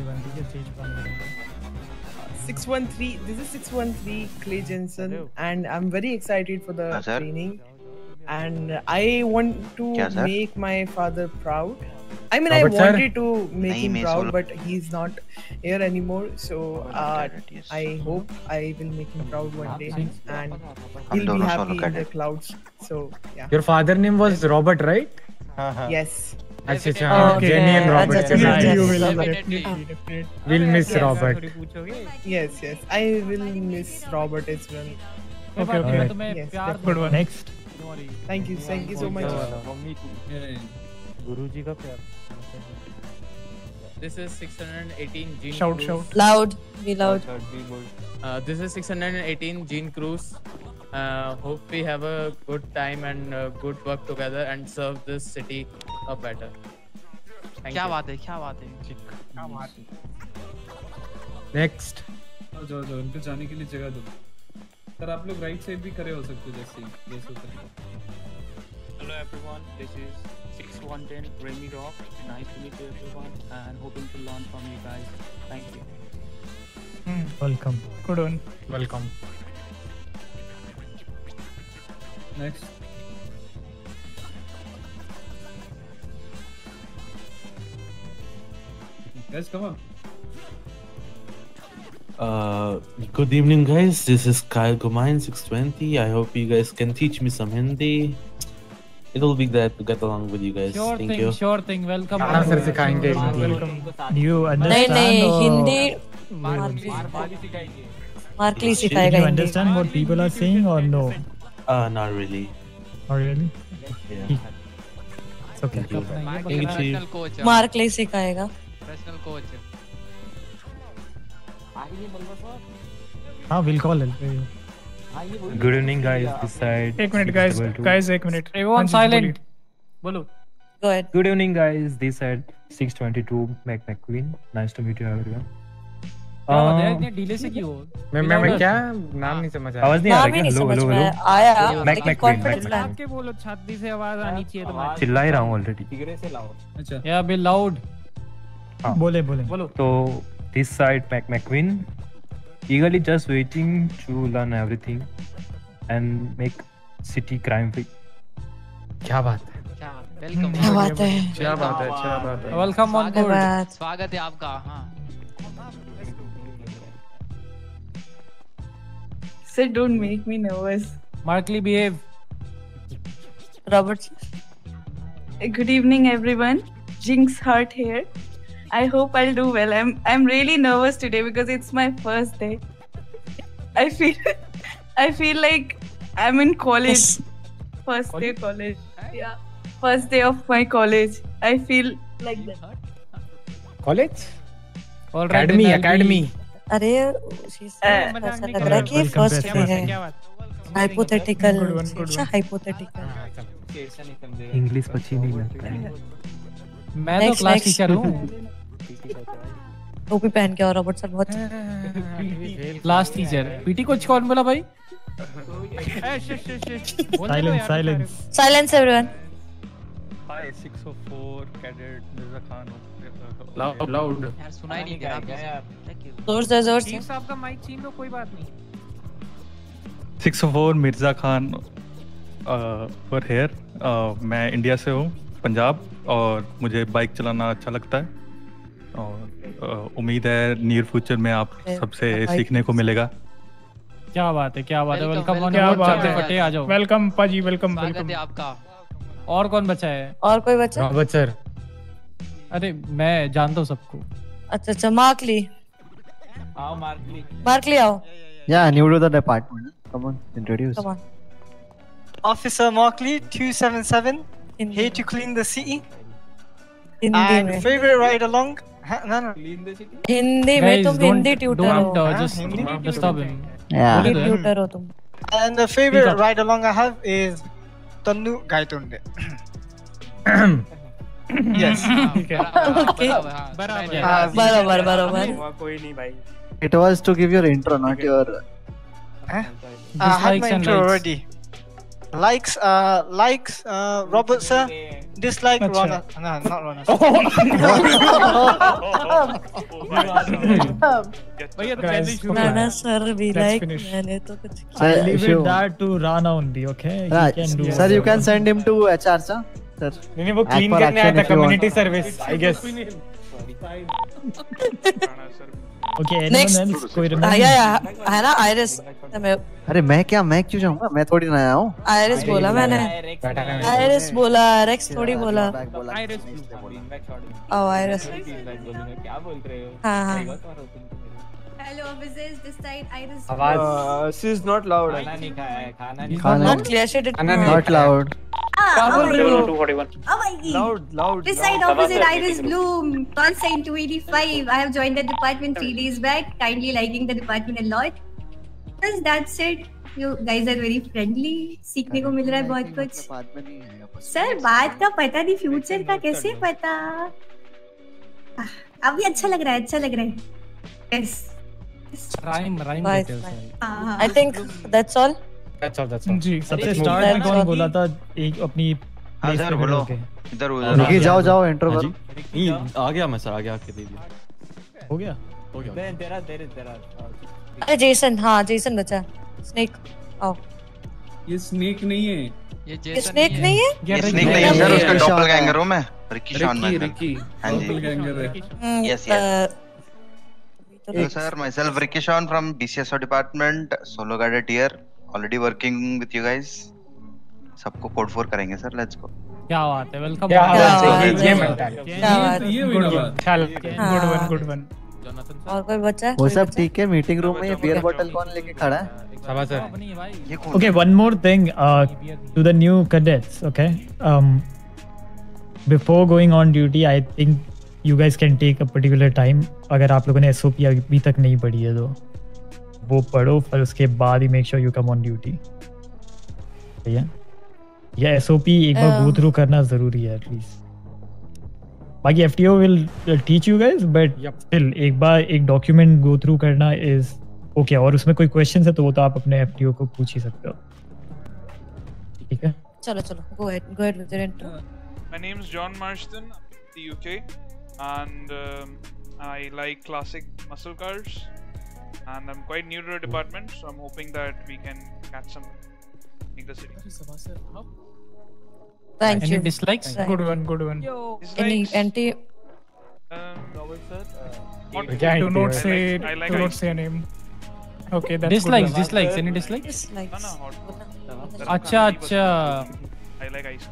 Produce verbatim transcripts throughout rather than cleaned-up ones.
Twenty के stage पर करेंगे। six one three. This is six one three Clay Jensen, and I'm very excited for the हाँ, sir. training. And I want to क्या, sir? make my father proud. I mean, I Robert, sir? wanted to make नहीं, him मैं proud, solo- but he's not here anymore. So uh, Correct, yes. I hope I will make him proud one day, and हम he'll be दोनों happy solo in the cadet. clouds. So yeah. Your father name was Robert, right? Yes. अच्छा अच्छा Okay. Jenny and Robert. अच्छा, अच्छा, अच्छा, You अच्छा। will Definitely, definitely. will miss Yes. Robert. Yes. Yes. I will miss Robert as well. Okay, okay. Yes. Good one. Next. Thank you. Thank you so much. गुरुजी का प्यार। This is six eighteen Gene Shout, Cruz. shout. Loud, be loud. Uh, this is six eighteen Gene Cruz. Uh, hope we have a good time and uh, good work together and serve this city up better. Thank क्या you. बात है क्या बात है Next. जाओ जाओ उनको जाने के लिए जगह दो सर। आप लोग राइट साइड भी खड़े हो सकते हो जैसे ही जैसे उतर। Hello everyone, this is six one one zero Remy Rock. Nice to meet you everyone and hoping to learn from you guys. Thank you. Hmm. Welcome. Good one. Welcome. Next guys come on. Uh, good evening, guys. This is Kyle Gomain, six twenty. I hope you guys can teach me some Hindi. It will be glad to get along with you guys. Sure Thank thing, you. sure thing. Welcome. हाँ sir सिखाएंगे। Welcome. You नहीं understand? नहीं or- Hindi Markley सिखाएगा You Hindi. understand what people are saying or no? Uh, not really. Oh really? Yeah. It's okay. Thank you. Thank you, professional Chief. Coach Markley सिखाएगा। Professional coach हाँ we'll call it. Good evening, guys. This side. एक minute guys, guys एक minute. Everyone silent. बोलो. Go ahead. Good evening, guys. This side six twenty-two Mac McQueen. Nice to meet you, everyone. क्या बात है? Um, इतने delay से क्यों? मैं मैं मैं क्या नाम नहीं समझ आया. आवाज नहीं आ नाम रही ही क्या? नहीं हेलो समझ हेलो में हेलो। आया Mac लेकिन McQueen, कॉन्फिडेंस Mac ला। आपके बोलो छाती से आवाज आनी चाहिए तुम्हारी. चिल्ला ही रहा हूँ ऑलरेडी। अच्छा Yeah, be loud. हाँ. बोले बोले. बोलो. तो this side Mac McQueen, eagerly just waiting to learn everything and make city crime free. क्या बात है. क्या वेलकम क्या बात है? क्या बात है. क्या बात है. Welcome on board. धन्यवाद। स्वागत है आपका। हाँ Sir, don't make me nervous. Markly behave. Robert Good evening, everyone. Jinx Hart here. I hope I'll do well. I'm I'm really nervous today because it's my first day. I feel I feel like I'm in college. First day college. Yeah. First day of my college. I feel like that. College? All right. Academy, then I'll be- academy. अरे उसी से ऐसा लग रहा है कि Welcome first to day Academy. है। Hypothetical Good one, good अच्छा one. हाइपोथेटिकल। इंग्लिश पची नहीं लगता है। मैं तो Next, क्लास next. टीचर हूँ. टोपी पहन के और रॉबर्ट सर बहुत क्लास टीचर. पीटी कोच कौन बोला भाई? Silence, silence. Silence everyone. Hi, six oh four Cadet Mirza Khan. Loud, loud. यार सुनाई नहीं दे रहा यार। Thank you. जोर से जोर से। चीफ साहब का माइक छीन लो, कोई बात नहीं. six oh four Mirza Khan पर हेयर। मैं इंडिया से हूँ, पंजाब, और मुझे बाइक चलाना अच्छा लगता है और uh, उम्मीद है नियर फ्यूचर में आप सबसे सीखने को मिलेगा। क्या बात है, क्या बात है. Welcome, welcome on welcome. Board. चलते फटे आ जाओ. Welcome पाजी, welcome, स्वागत welcome. है आपका। और कौन बचा है? और कोई बच्चा? Robert sir. अरे मैं जानता हूँ सबको. अच्छा अच्छा मार्कली। आओ मार्कली। मार्कली आओ। Yeah, new to the department. Come on, introduce. Come on. Officer Markley, two seven seven, Hindi here to clean the city. Hindi And में favorite ride along? Huh? No, no. Hindi में तुम हिंदी ट्यूटर हो। Don't uh, just just stop him. Yeah. Hindi tutor हो तुम। And the favorite ride along I have is Tannu Gaitunde. Yes. Okay. बराबर हाँ, बराबर बराबर। कोई नहीं भाई। It was to give your intro, not your. Huh? I had Dislikes my and intro likes. already. Likes, uh, likes, uh, Robert sir. Dislike Achha. Rona. No, not Rona. Guys, Nana sir we let's like finish. मैंने तो कुछ I Sir, leave sure. it that to Rana only, okay? He Right. can do Sir, you can send him to H R, sir. Sir. नहीं नहीं वो Act clean for करने आया action था if you want. Community service I guess Okay, anyone Next. else? कोई हाँ remember? या या है ना आयरिस मैं अरे मैं क्या मैं क्यों जाऊंगा मैं थोड़ी ना आया हूँ आयरिस बोला मैंने आयरिस बोला रेक्स थोड़ी बोला आयरिस ओ आयरिस क्या बोल रहे हो हाँ हाँ Hello, officers. This side, Iris. आवाज she is not loud. खाना नहीं खाया है खाना नहीं खाना not clear she did not loud Ah, oh my God. two forty-one Oh my God. Loud, loud. This side, opposite Iris Bloom. Consign two eighty-five. I have joined the department three days back. Kindly liking the department a lot. Bas, that's it. You guys are very friendly. सीखने को मिल रहा है बहुत कुछ. Sir, बात का पता नहीं, फ्यूचर का कैसे पता? आह, अभी अच्छा लग रहा है, अच्छा लग रहा है. Yes. Rhyme, rhyme Bye. details. हाँ. I think that's all That's all, that's all. जी सबसे Let's स्टार्ट move. में कौन बोला था एक अपनी हाँ place सर पे बोलो खड़े होके? इधर रुकी जाओ जाओ इंट्रो करो नहीं आ गया मैं सर आगे आके दे दिया हो गया हो गया तेरा तेरे तेरा अरे जेसन हाँ जेसन बचा स्नेक आओ ये स्नेक नहीं है ये ये स्नेक नहीं है ये स्नेक नहीं है सर उसका डॉपलगैंगर हूं मैं रिकी शॉन रिकी मैं रिकी हाँ जी डॉपलगैंगर है yes yes So sir, myself Ricky Sean from B C S O department, solo guided here, already working with you guys. सबको कोड फोर करेंगे सर, let's go. क्या बात है welcome क्या बात है let's ये go. मेंटालिटी क्या बात ये हुई ना बात. चल गुड वन गुड वन और कोई बच्चा वो सब ठीक है मीटिंग रूम में ये बियर बोतल कौन लेके खड़ा है शाबाश सर ये कौन Okay, one more thing uh, to the new cadets, okay? Um, before going on duty, I think you guys can take a particular time. अगर आप लोगों ने S O P अभी तक नहीं पढ़ी है तो वो पढ़ो, फिर उसके बाद ही make sure you come on duty. ठीक है? या S O P एक बार go through करना जरूरी है एटलीस्ट. बाकी F T O will teach you guys, but still एक बार एक document go through करना is okay. और उसमें कोई questions है तो वो तो आप अपने F T O को पूछ ही सकते हो. ठीक है? चलो चलो go ahead go ahead with your intro My name is John Marston, the U K, and um, I like classic muscle cars. And I'm quite new to the department, so I'm hoping that we can catch some in the city. thank Any you dislikes? Right. Good one, good one. any anti Um, क्या Do है not say, I like do not ice. say a name. Okay, that's Dislikes, good. dislikes, any dislikes? dislikes no, no, hot. अच्छा अच्छा I like ice.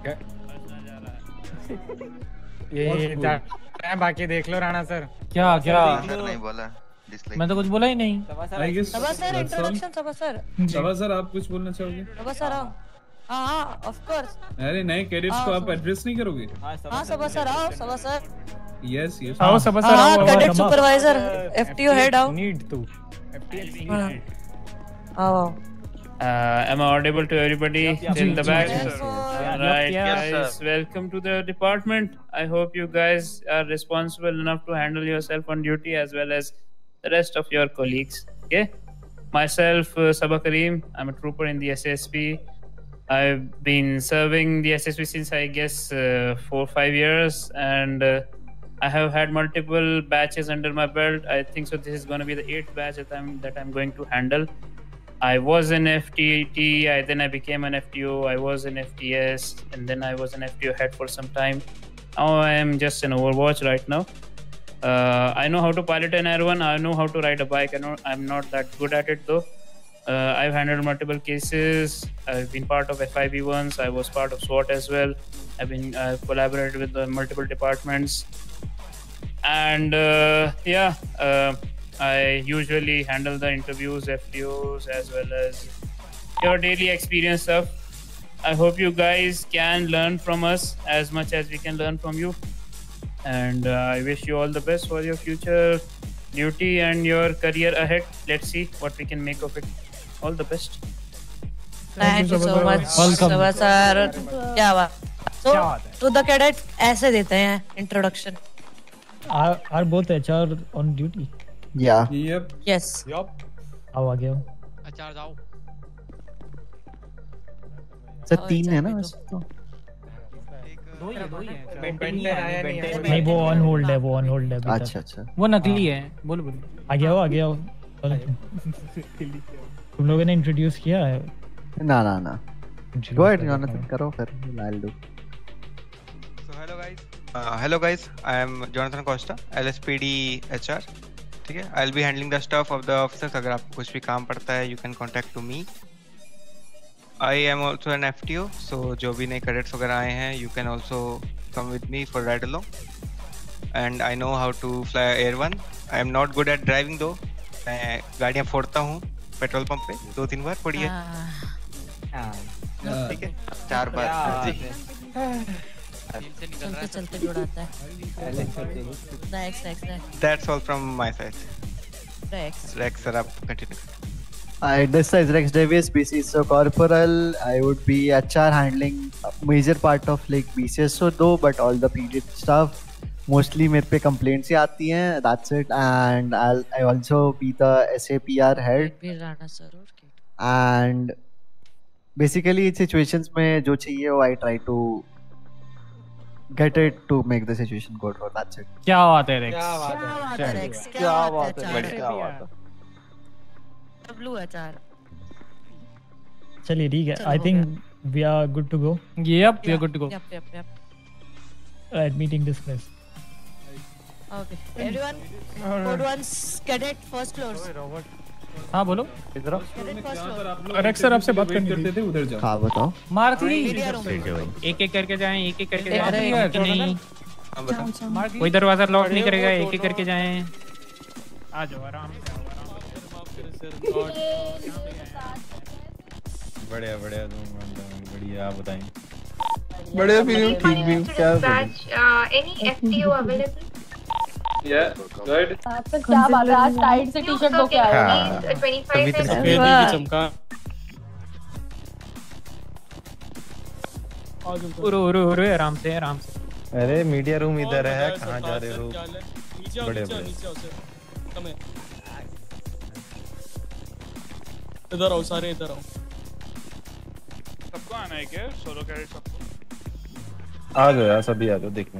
ये मैं बाकी देख लो Rana sir क्या क्या सर नहीं बोला dislike. मैं तो कुछ बोला ही नहीं I guess Saba sir that's all. Introduction Saba sir Saba sir आप कुछ बोलना चाहोगे? सबा सर आओ हाँ हाँ ऑफ कोर्स अरे नए कैडेट्स को आप एड्रेस नहीं करोगे? हाँ सबा सर आओ सबा सर यस यस. आओ सब सर हाँ आओ कैडेट आओ supervisor F T O head आओ नीड टू हाँ आओ आओ Uh, am I audible to everybody in the back? Yes, sir. Right, Yes, guys. Welcome to the department. I hope you guys are responsible enough to handle yourself on duty as well as the rest of your colleagues. Okay. Myself, uh, Sabah Kareem. I'm a trooper in the S S P. I've been serving the S S P since I guess uh, four or five years, and uh, I have had multiple batches under my belt. I think so. This is going to be the eighth batch that I'm that I'm going to handle. I was in F T T, I then I became an F T O, I was in F T S, and then I was an F T O head for some time. Now I am just in Overwatch right now. Uh, I know how to pilot an Air one, I know how to ride a bike, I know I'm not that good at it though. Uh, I've handled multiple cases, I've been part of F I B ones, I was part of SWAT as well. I've been I've collaborated with uh, multiple departments. And uh, yeah, uh, I usually handle the interviews, F T Os, as well as your daily experience stuff. I hope you guys can learn from us as much as we can learn from you. And uh, I wish you all the best for your future duty and your career ahead. Let's see what we can make of it. All the best. Thank you so much Welcome. Saba sir क्या बात so to the cadet ऐसे देते हैं introduction Are, are both H R on duty? Yeah. Yep. yes आओ आगे आओ. अच्छा जाओ सर तीन है ना वैसे तो। दो ही है, दो ही है। बेंटन आया नहीं है। नहीं वो ऑन होल्ड है, वो ऑन होल्ड है अभी तक। अच्छा अच्छा वो नकली है। बोल बोल। आ गया हो, आ गया हो। तुम लोगों ने इंट्रोड्यूस किया है? ना ना ना गो अहेड जोनाथन करो फिर I'll do. So hello guys. Uh, hello guys. I am Jonathan Costa, L S P D H R. ठीक है. I'll be handling the stuff of the officers. अगर आपको कुछ भी काम पड़ता है, you can contact to me. I am also an F T O. So जो भी नए cadets वगैरह आए हैं, you can also come with me for ride along. And I know how to fly Air One. I am not good at driving though. मैं गाड़ियाँ फोड़ता हूँ petrol pump पे, दो तीन बार फोड़ी है। ठीक है, चार बार जी। चलते चलते जुड़ाता है। Rex, Rex, Rex. That's all from my side. Rex. Rex sir, आप continue. I this is Rex Davis, B C S O corporal. I would be H R handling a major part of like B C S O though, but all the P D stuff mostly मेरे पे complaints ही आती हैं. That's it. And I'll I also be the S A P R head. भी Rana sir और And basically situations में जो चाहिए वो I try to get it to make the situation good for. That's it. क्या बात है रेक्स? क्या बात है रेक्स? क्या बात है? बढ़िया। क्या बात है? ब्लू है चार। चलिए ठीक है, I think we are good to go. Yep, we are good to go. Yep, yep, yep. Right, meeting dismissed. Okay, everyone. Code one's cadet first floors. हाँ बोलो। इधर आओ। रेक्स सर आपसे बात करनी करते थे, उधर जाओ। हाँ बताओ। मारती एक एक करके जाएं, एक एक करके जाएं कि नहीं? कोई दरवाजा लॉक नहीं करेगा, एक एक करके जाएं। आ जाओ आराम से। बढ़िया बढ़िया बढ़िया, आप बताएं। बढ़िया भी हूँ, ठीक भी हूँ, क्या any FTO available? Yeah, good. तो क्या बात है, आज टाइट से टी-शर्ट धो के आए हो? तभी तो सफेद की चमका। उरो उरो उरो आराम से आराम से। अरे मीडिया रूम इधर है, कहाँ जा रहे हो? बड़े बड़े इधर आओ, सारे इधर आओ। सबको आना है क्या? सोलो कैडेट सबको? आ जाओ यार, सभी आ जाओ देखने।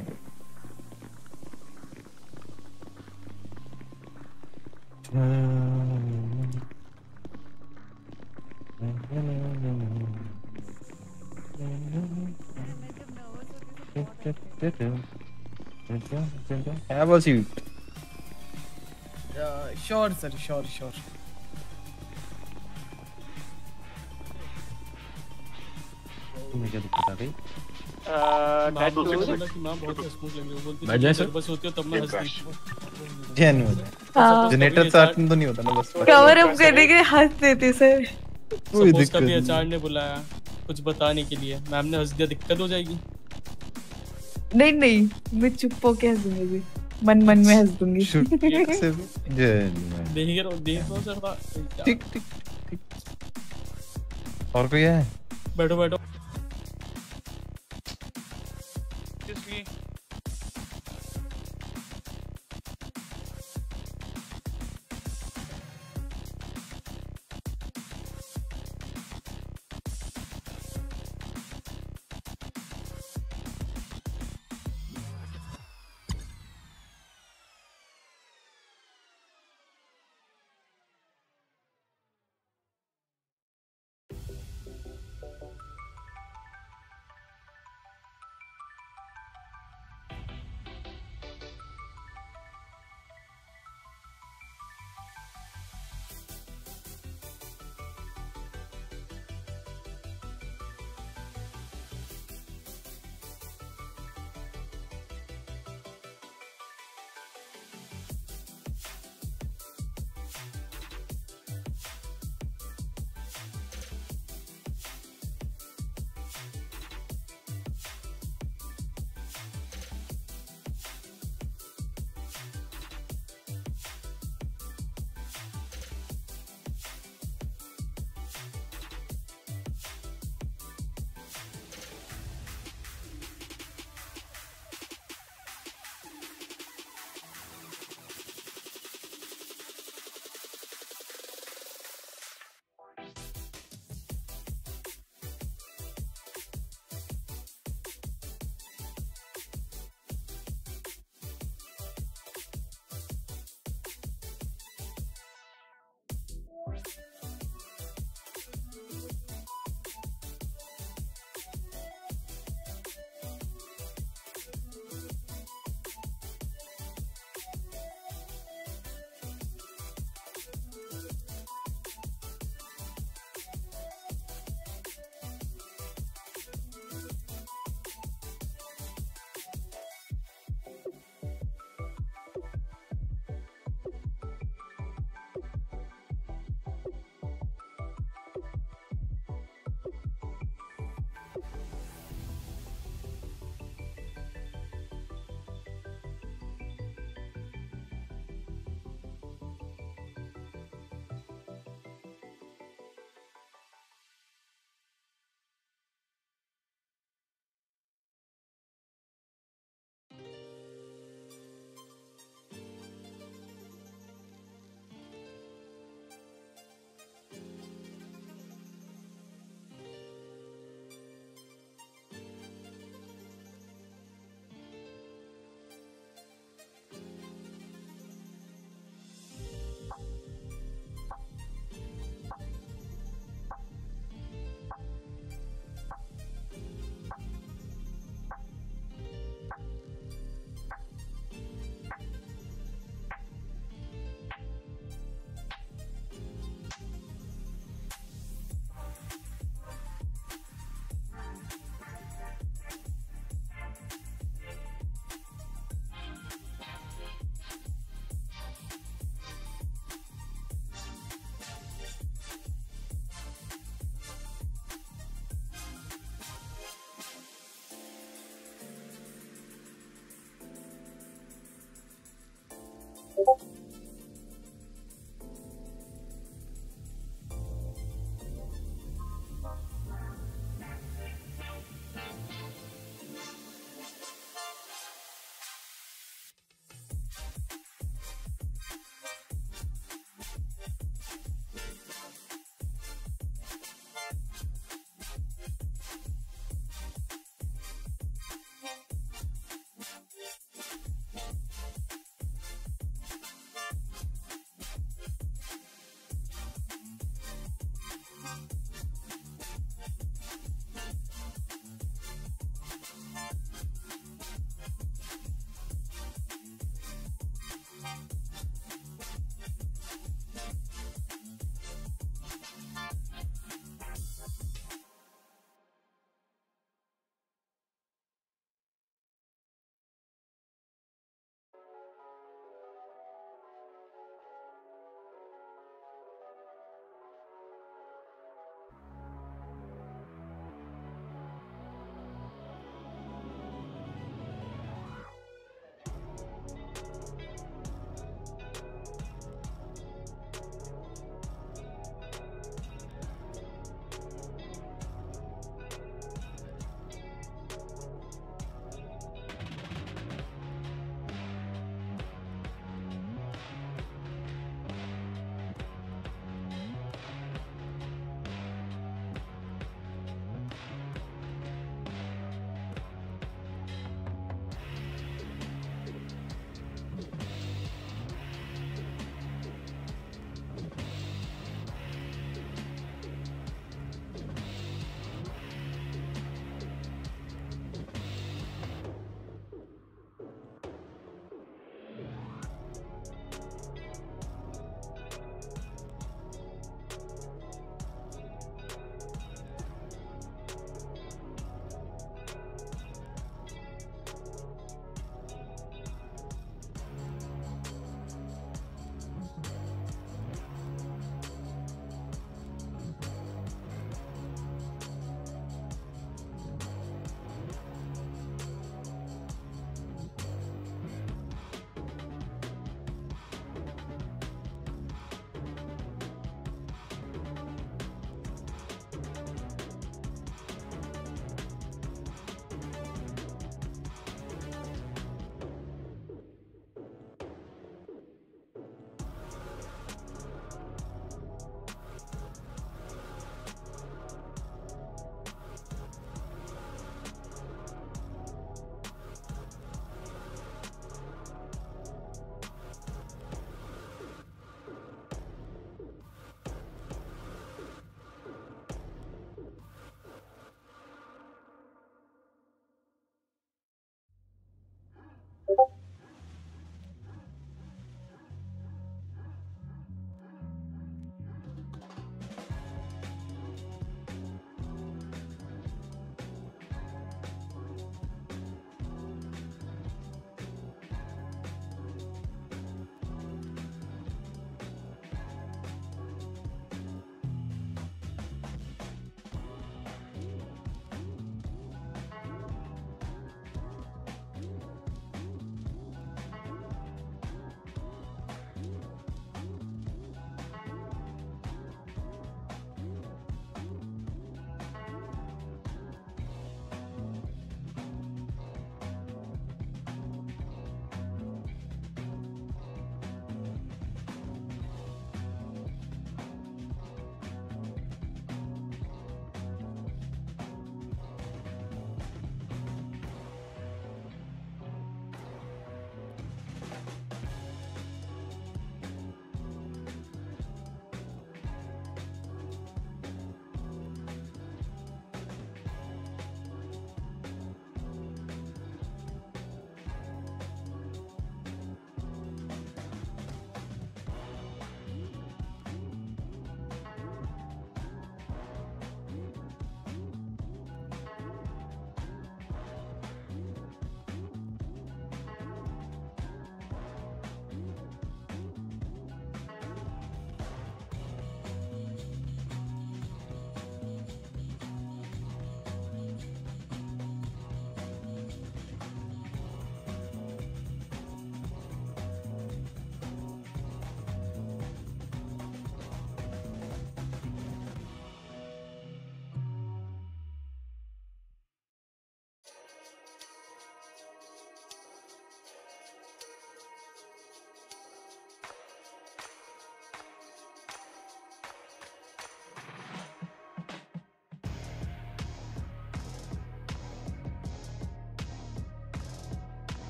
Have a seat. Uh, sure sir, sure sure. तुम्हें क्या दिक्कत आ गई? माँ बोल रही है कि माँ बहुत स्मूथ लग रही है, बोलती है जब बस होती है तब मैं हंसती हूँ। जैन हो जाए। जनरेटर साथ में तो नहीं होता ना, बस कवर अप करने के लिए हंस देते सर। कोई दिक्कत दिक्कत नहीं। नहीं। एचआर ने बुलाया कुछ बताने के लिए, मैम ने हंस दिया, दिक्कत हो जाएगी। नहीं नहीं, मैं चुप होके हंस दूंगी, मन मन में हंस दूंगी। देख रहा देख रहा सर। ठीक ठीक ठीक। और कोई है? बैठो बैठो। किसकी?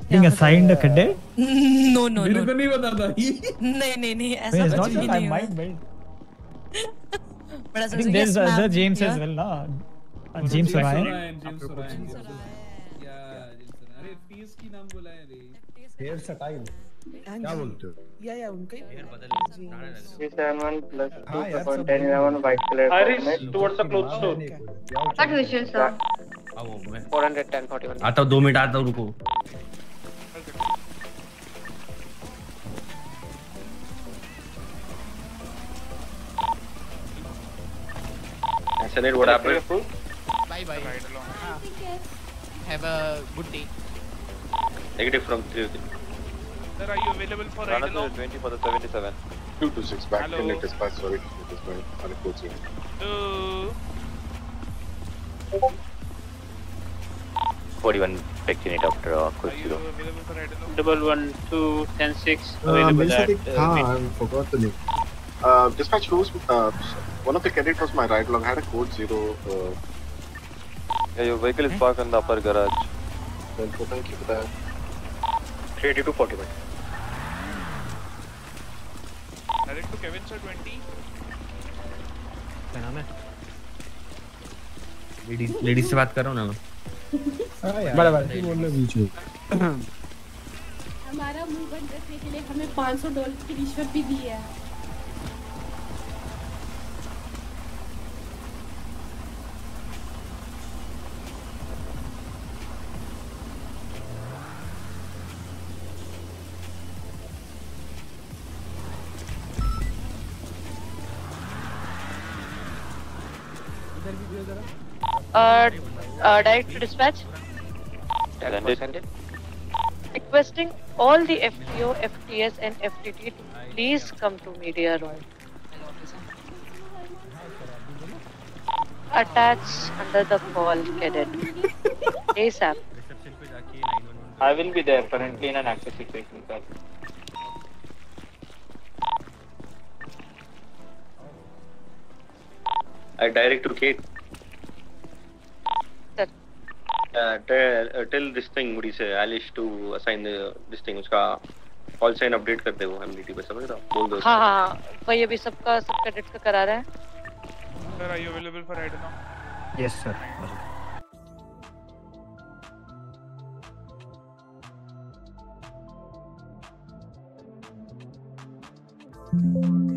being assigned a cadet? No, no, मेरे no. को नहीं पता था। नहीं नहीं नहीं Wait, ऐसा it's कुछ not भी that I नहीं हुआ। might build. But I as think there's other James as well, na? Uh, James Ryan. James Ryan, James Ryan. या James Ryan. अरे F T S की नाम बोला है रे। हेयर स्टाइल क्या बोलते हो? या या उनका ही three seven one plus हाँ two यार, support सब ten eleven white color. Iris towards the clothes store. What visual, sir? four hundred ten forty-one. आता हूँ, दो मिनट आता हूँ, रुको। Senate, what happened? Bye bye. Have a good day. Negative from three. Sir, are you available for ride along? twenty for the seventy-seven. two to six back. Hello. Can let us pass. Sorry, it is my unfortunate. Hello. forty-one back unit after uh, code zero. Double one two ten six Uh, available at. Military, Uh, हाँ, I forgot the name. Uh, dispatch who's uh, one of the cadet was my ride along. Had a code zero. Uh, Yeah, your vehicle is parked in the upper garage. well, so thank you for that. three eighty-two forty-one. Direct to Kevin sir twenty. क्या नाम है? Ladies ladies से बात कर रहा हूँ ना मैं। बराबर बोल रहे बीच में। हमारा मुंह बंद रखने के लिए हमें पाँच सौ डॉलर की रिश्वत भी दी है। Uh, uh, direct to dispatch. ten percent. Requesting all the F T O, F T S and F T T to please come to media room. Attached under the call, cadet. ASAP. I will be there currently in an active situation, sir. I direct to Kate. Sir. Uh, tell, uh, tell this thing, what do you say, Alice to assign the this thing, उसका call sign update कर दे वो M D T पे, समझ रहा? बोल दो. हाँ हाँ वही अभी सबका सब कैडेट का करा रहा है। Sir, are you available for ride along? Yes, sir. Hmm.